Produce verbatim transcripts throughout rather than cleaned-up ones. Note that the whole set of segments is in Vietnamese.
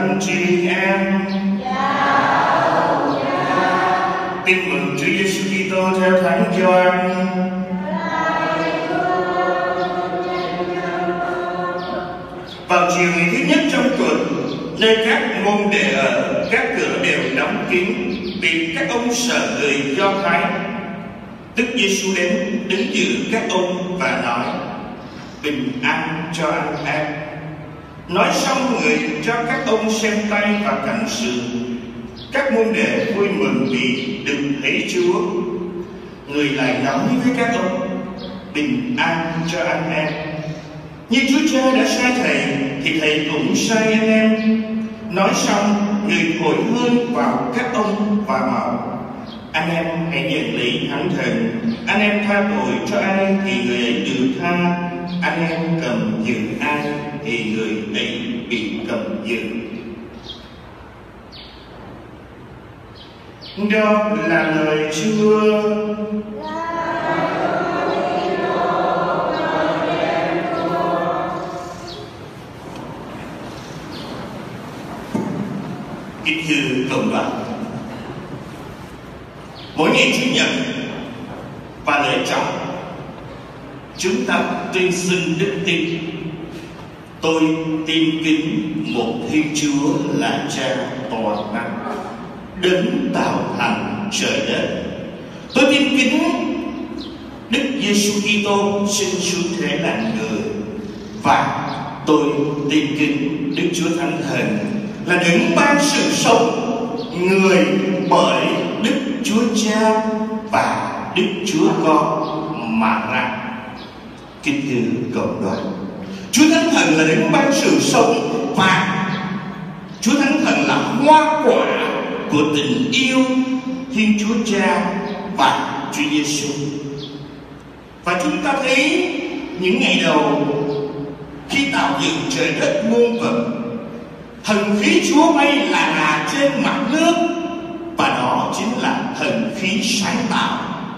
anh chị em. Tin mừng Chúa Giêsu Kitô theo Thánh Gioan. Vào chiều ngày thứ nhất trong tuần, nơi các môn đệ ở, các cửa đều đóng kín vì các ông sợ người Do Thái. Đức Giêsu đến đứng giữa các ông và nói: bình an cho anh em. Nói xong, người cho các ông xem tay và cẳng sườn. Các môn đệ vui mừng vì được thấy Chúa. Người lại nói với các ông: bình an cho anh em. Như Chúa Cha đã sai Thầy thì Thầy cũng sai anh em. Nói xong, người thổi hương vào các ông và bảo: anh em hãy nhận lấy Thánh Thần. Anh em tha tội cho ai thì người ấy được tha. Anh em cầm giữ ai thì người ấy bị cầm giữ. Đó là lời Chúa. Kính thưa cộng đoàn, mỗi ngày Chủ nhật và lễ trọng, chúng ta tuyên xưng đức tin: tôi tin kính một Thiên Chúa là Cha toàn năng, đấng tạo thành trời đất. Tôi tin kính Đức Giêsu Kitô sinh xuống thế làm người, và tôi tin kính Đức Chúa Thánh Thần là đấng ban sự sống người bởi Đức Chúa Cha và Đức Chúa Con mà ra. Kính thưa cộng đoàn, Chúa Thánh Thần là đấng ban sự sống, và Chúa Thánh Thần là hoa quả của tình yêu Thiên Chúa Cha và Chúa Giêsu. Và chúng ta thấy những ngày đầu khi tạo dựng trời đất muôn vật, thần khí Chúa bay là là trên mặt nước, và đó chính là thần khí sáng tạo.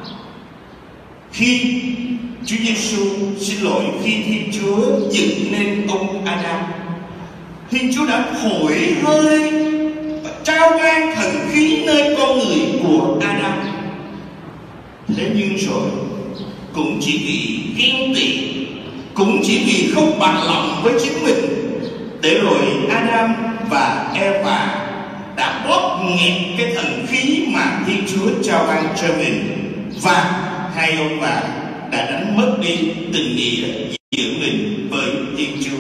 Khi Chúa Giêsu, xin lỗi, khi Thiên Chúa dựng nên ông Adam, Thiên Chúa đã thổi hơi và trao ban thần khí nơi con người của Adam. Thế nhưng rồi cũng chỉ vì ghen tị, cũng chỉ vì không bằng lòng với chính mình, để rồi Adam và Eva đã bóp nghẹt cái thần khí mà Thiên Chúa trao ban cho mình, và hai ông bà đã đánh mất đi tình nghĩa giữa mình với Thiên Chúa.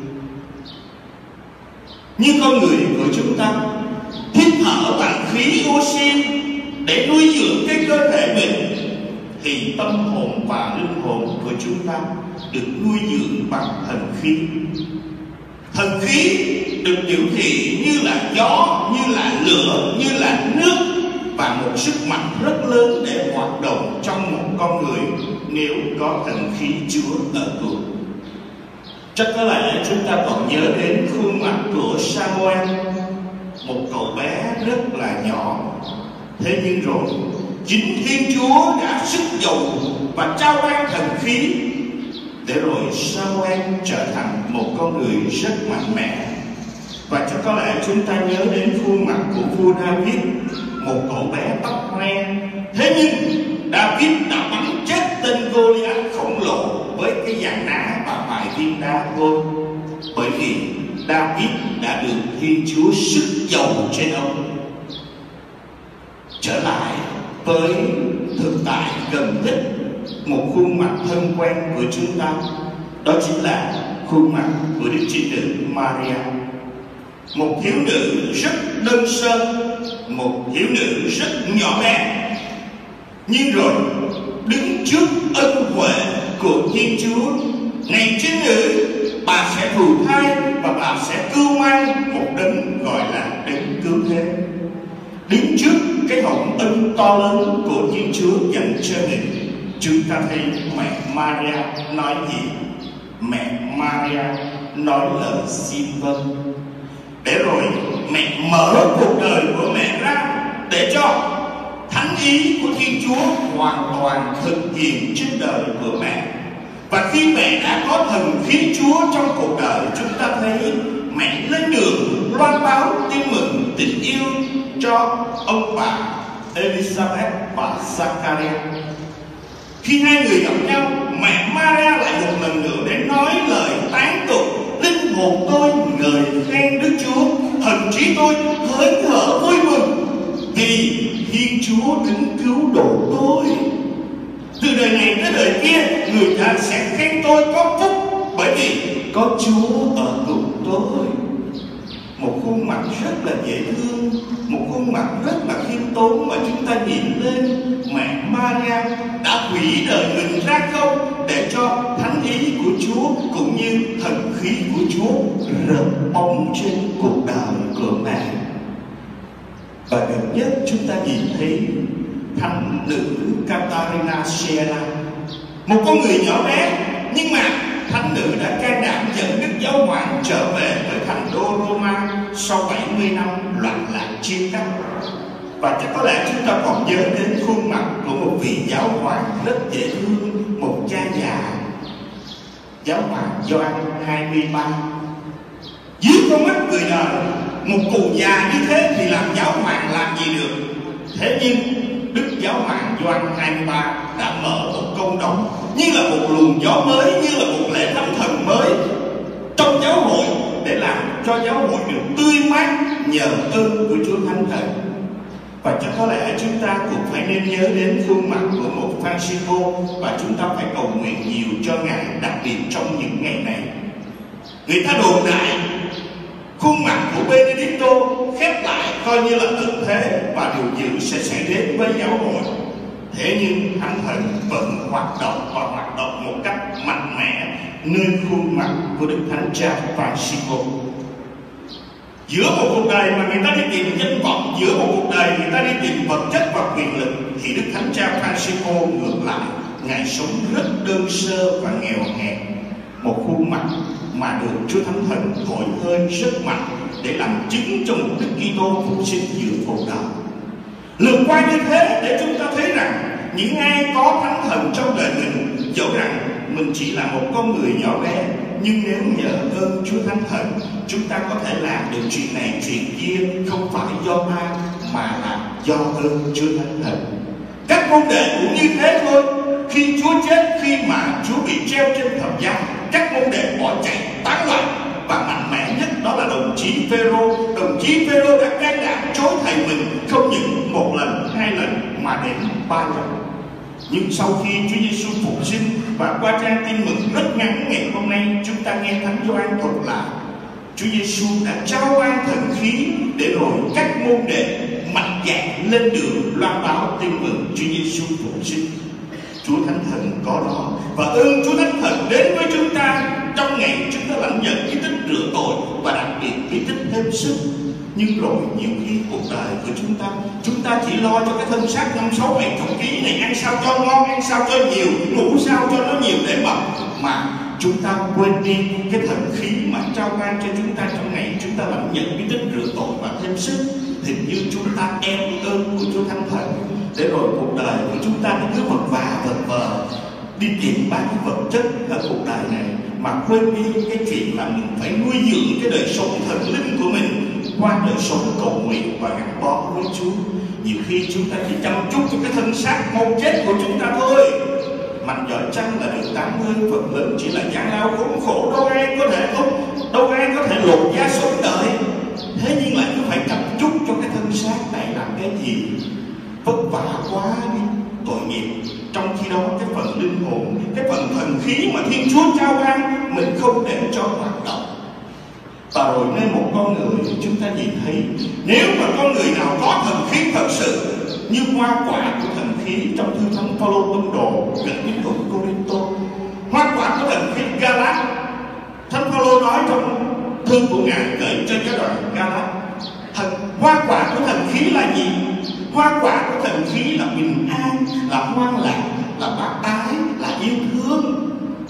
Như con người của chúng ta hít thở bằng khí oxy để nuôi dưỡng cái cơ thể mình, thì tâm hồn và linh hồn của chúng ta được nuôi dưỡng bằng thần khí. Thần khí được biểu thị như là gió, như là lửa, như là nước, và một sức mạnh rất lớn để hoạt động trong một con người nếu có thần khí Chúa ở cùng. Chắc có lẽ chúng ta còn nhớ đến khuôn mặt của Samuel, một cậu bé rất là nhỏ. Thế nhưng rồi chính Thiên Chúa đã sức dầu và trao ban thần khí, để rồi Samuel trở thành một con người rất mạnh mẽ. Và chắc có lẽ chúng ta nhớ đến khuôn mặt của vua David, một cậu bé tóc hoe. Thế nhưng David đã bắn chết tên Goliath khổng lồ với cái dàn ná và vài viên đá vôi, bởi vì David đã được Thiên Chúa sức dầu trên ông. Trở lại với thực tại gần nhất, một khuôn mặt thân quen của chúng ta, đó chính là khuôn mặt của Đức Trinh Nữ Maria, một thiếu nữ rất đơn sơ, một thiếu nữ rất nhỏ bé. Nhưng rồi đứng trước ân huệ của Thiên Chúa, này Trinh Nữ, bà sẽ thụ thai và bà sẽ cưu mang một đấng gọi là đấng cứu thế. Đứng trước cái hồng ân to lớn của Thiên Chúa dành cho mình, chúng ta thấy mẹ Maria nói gì? Mẹ Maria nói lời xin vâng. Để rồi mẹ mở cuộc đời của mẹ ra để cho thánh ý của Thiên Chúa hoàn toàn thực hiện trên đời của mẹ. Và khi mẹ đã có thần khí Chúa trong cuộc đời, chúng ta thấy mẹ lên đường loan báo tin mừng tình yêu cho ông bà Elizabeth và Zachariah. Khi hai người gặp nhau, mẹ Maria lại một lần nữa để nói lời tán tụng: linh hồn tôi ngợi khen Đức Chúa, thần trí tôi hớn hở vui mừng vì Thiên Chúa đứng cứu độ tôi. Từ đời này tới đời kia, người ta sẽ khen tôi có phúc, bởi vì có Chúa ở cùng tôi. Một khuôn mặt rất là dễ thương, một khuôn mặt rất là khiêm tốn mà chúng ta nhìn lên. Mẹ Maria đã hủy đời mình ra không để cho thánh ý của Chúa cũng như thần khí của Chúa rợp bóng trên cuộc đời của mẹ. Và gần nhất chúng ta nhìn thấy thánh nữ Catarina Siena, một con người nhỏ bé, nhưng mà thánh nữ đã can đảm dẫn Đức Giáo Hoàng trở về với thành đô Roma sau bảy mươi năm loạn lạc chia cắt. Và chắc có lẽ chúng ta còn nhớ đến khuôn mặt của một vị giáo hoàng rất dễ thương, một cha già, Giáo hoàng Gioan hai mươi ba. Dưới con mắt người đời, một cụ già như thế thì làm giáo hoàng làm gì được? Thế nhưng Đức Giáo hoàng Gioan hai mươi ba đã mở một công đồng, như là một luồng gió mới, như là một lễ thánh thần mới trong giáo hội, để làm cho giáo hội được tươi mát nhờ ơn của Chúa Thánh Thần. Và chắc có lẽ chúng ta cũng phải nên nhớ đến khuôn mặt của một Francisco, và chúng ta phải cầu nguyện nhiều cho Ngài, đặc biệt trong những ngày này. Người ta đồn đại khuôn mặt của Benedicto khép lại coi như là tận thế và điều dữ sẽ xảy đến với giáo hội. Thế nhưng Thánh Thần vẫn hoạt động và hoạt động một cách mạnh mẽ nơi khuôn mặt của Đức Thánh Cha Francisco. Giữa một cuộc đời mà người ta đi tìm danh vọng, giữa một cuộc đời người ta đi tìm vật chất và quyền lực, thì Đức Thánh Cha Francisco ngược lại, Ngài sống rất đơn sơ và nghèo hèn. Một khuôn mặt mà được Chúa Thánh Thần thổi hơi rất mạnh để làm chứng cho mục đích Kitô phục sinh giữa cuộc đời. Lượt qua như thế để chúng ta thấy rằng những ai có Thánh Thần trong đời mình, dẫu rằng mình chỉ là một con người nhỏ bé, nhưng nếu nhờ ơn Chúa Thánh Thần, chúng ta có thể làm được chuyện này chuyện kia, không phải do ma mà là do ơn Chúa Thánh Thần. Các môn đệ cũng như thế thôi. Khi Chúa chết, khi mà Chúa bị treo trên thập giá, các môn đệ bỏ chạy tán loạn, và mạnh mẽ nhất đó là đồng chí Phêrô. Đồng chí Phêrô đã can đảm chối thầy mình không những một lần, hai lần mà đến ba lần. Nhưng sau khi Chúa Giêsu phục sinh và qua trang tin mừng rất ngắn ngày hôm nay, chúng ta nghe Thánh Gioan thuật lại Chúa Giêsu đã trao ban thần khí để rồi các môn đệ mạnh dạn lên đường loan báo tin mừng Chúa Giêsu phục sinh. Chúa Thánh Thần có đó, và ơn Chúa Thánh Thần đến với chúng ta trong ngày chúng ta lãnh nhận bí tích rửa tội, và đặc biệt bí tích thêm sức. Nhưng rồi nhiều khi cuộc đời của chúng ta, chúng ta chỉ lo cho cái thân xác năm sáu bảy chục ký này, ăn sao cho ngon, ăn sao cho nhiều, ngủ sao cho nó nhiều để mập, mà chúng ta quên đi cái thần khí mà trao ban cho chúng ta trong ngày chúng ta lãnh nhận bí tích rửa tội và thêm sức. Hình như chúng ta ém ơn của Chúa Thánh Thần, để rồi cuộc đời của chúng ta nó cứ vật vã vật vờ đi tìm ba cái vật chất ở cuộc đời này, mà quên đi cái chuyện là mình phải nuôi dưỡng cái đời sống thần linh của mình qua đời sống cầu nguyện và gắn bó với Chúa. Nhiều khi chúng ta chỉ chăm chút cho cái thân xác mau chết của chúng ta thôi. Mạnh giỏi chăng là được tám mươi, phần lớn chỉ là gian lao khốn khổ, đâu ai có thể không, đâu ai có thể lột da sống đời. Thế nhưng lại cứ phải chăm chút cho cái thân xác này làm cái gì? Vất vả quá đi, tội nghiệp. Trong khi đó cái phần linh hồn, cái phần thần khí mà Thiên Chúa trao ban, mình không để cho hoạt động. Và rồi nên một con người chúng ta nhìn thấy, nếu mà con người nào có thần khí thật sự như hoa quả của thần khí trong thư Thánh Phaolô tông đồ gửi tín đồ Cô-rinh-tô, hoa quả của thần khí Ga-lát, Thánh Phaolô nói trong thư của Ngài gửi cho giáo đoàn Ga-lát, thần hoa quả của thần khí là gì? Hoa quả của thần khí là bình an, là hoan lạc, là bác ái, là yêu thương.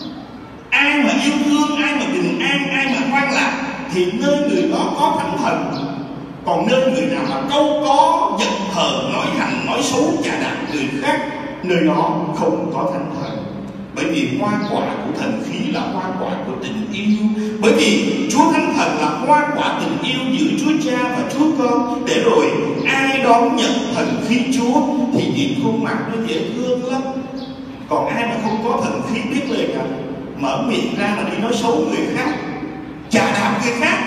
Ai mà yêu thương, ai mà bình an, ai mà hoan lạc thì nơi người đó có Thánh Thần. Còn nơi người nào mà câu có, giận hờn, nói hành, nói xấu, chà đạp người khác, nơi đó không có Thánh Thần. Bởi vì hoa quả của thần khí là hoa quả của tình yêu. Bởi vì Chúa Thánh Thần là hoa quả tình yêu giữa Chúa Cha và Chúa Con. Để rồi ai đón nhận thần khí Chúa thì nhìn khuôn mặt nó dễ thương lắm. Còn ai mà không có thần khí biết lời nào, mở miệng ra là đi nói xấu người khác, chà đạp người khác.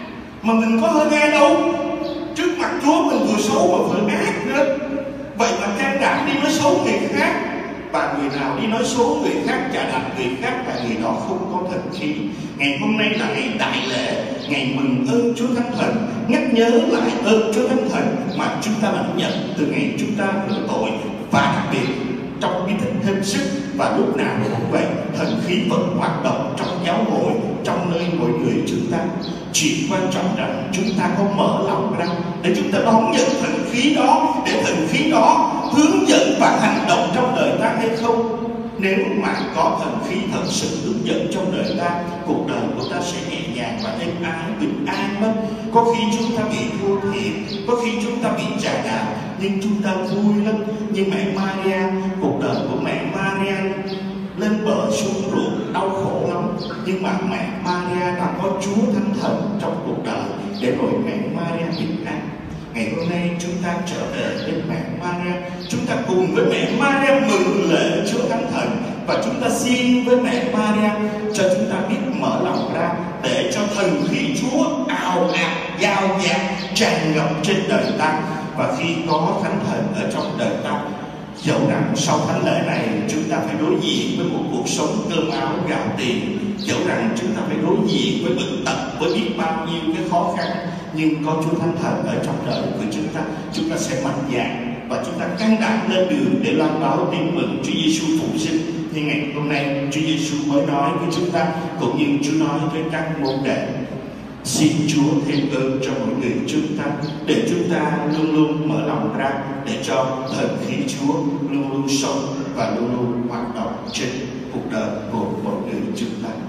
Mà mình có hơn ai đâu. Trước mặt Chúa mình vừa xấu mà vừa ác nữa. Vậy mà can đảm đi nói xấu người khác. Và người nào đi nói xấu người khác, chà đạp người khác là người đó không có thần khí. Ngày hôm nay là ngày đại lễ, ngày mừng ơn Chúa Thánh Thần, nhắc nhớ lại ơn Chúa Thánh Thần mà chúng ta lãnh nhận từ ngày chúng ta rửa tội. Và đặc biệt trong bí tích thêm sức, và lúc nào cũng vậy, thần khí vẫn hoạt động trong giáo hội, trong nơi mỗi người chúng ta. Chuyện quan trọng rằng chúng ta có mở lòng ra để chúng ta đón nhận thần khí đó, để thần khí đó hướng dẫn và hành động trong đời ta hay không. Nếu mà có thần khí thật sự hướng dẫn trong đời ta, cuộc đời của ta sẽ nhẹ nhàng và êm ái, bình an lắm. Có khi chúng ta bị thua thiệt, có khi chúng ta bị chà đạp, nhưng chúng ta vui lắm. Như mẹ Maria, cuộc đời của mẹ Maria lên bờ sông ruộng đau khổ lắm, nhưng mà mẹ Maria đã có Chúa Thánh Thần trong cuộc đời, để rồi mẹ Maria bình an. Ngày hôm nay chúng ta trở về bên mẹ Maria, chúng ta cùng với mẹ Maria mừng lễ Chúa Thánh Thần, và chúng ta xin với mẹ Maria cho chúng ta biết mở lòng ra để cho thần khí Chúa ào ạt, giao dạt, tràn ngập trên đời ta. Và khi có Thánh Thần ở trong đời ta, dẫu rằng sau thánh lễ này chúng ta phải đối diện với một cuộc sống cơm áo gạo tiền, dẫu rằng chúng ta phải đối diện với bệnh tật, với biết bao nhiêu cái khó khăn, nhưng có Chúa Thánh Thần ở trong đời của chúng ta, chúng ta sẽ mạnh dạn và chúng ta can đảm lên đường để loan báo tin mừng Chúa Giêsu phục sinh. Như ngày hôm nay Chúa Giêsu mới nói với chúng ta, cũng như Chúa nói với các môn đệ. Xin Chúa thêm ơn cho mỗi người chúng ta, để chúng ta luôn luôn mở lòng ra, để cho thần khí Chúa luôn luôn sống và luôn luôn hoạt động trên cuộc đời của mỗi người chúng ta.